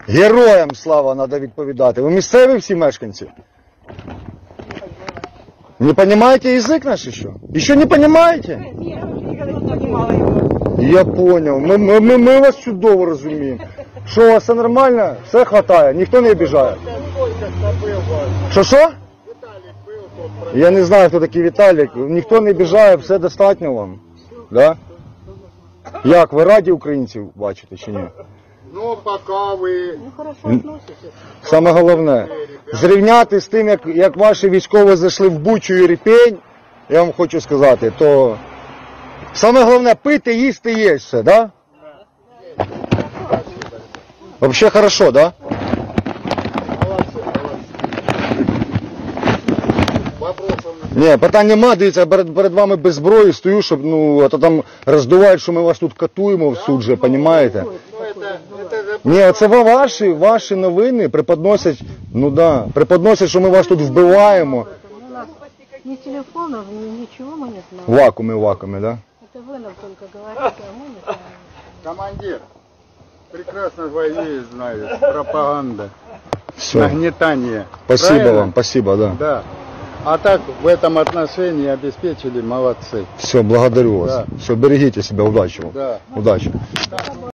Героям слава треба відповідати. Ви місцеві всі мешканці? Не понимаете язык наш еще? Еще не понимаете? Я понял. Ми вас чудово розуміємо. Що, у вас все нормально? Все хватає? Ніхто не обіжає? Що? Я не знаю, хто такий Віталік. Ніхто не обіжає, все достатньо вам. Да? Як, ви раді українців бачите чи ні? Ну, пока ви... Ну, хорошо относитесь. Саме головне, зрівняти з тим, як ваші військові зайшли в Бучу і Ірпінь, я вам хочу сказати, то саме головне пити, їсти, є все, да? Вообще хорошо, да? Ні, питань нема, дивіться, перед вами без зброї стою, щоб, ну, а то там роздувають, що ми вас тут катуємо в суд же, понімаєте? Ні, це ваші новини преподносять, ну да, преподносять, що ми вас тут вбиваємо. У нас ни телефонов, ничего мы не знаем. Вакууми, да? Это вы нам только говорите, а мы не знаем. Командир, прекрасно войны знаю, пропаганда, Все. нагнетание. Спасибо Правильно? вам, спасибо, да. Да. А так в этом отношении обеспечили, молодцы. Все, благодарю вас. Да. Все, берегите себя, удачи вам. Да. Удачи.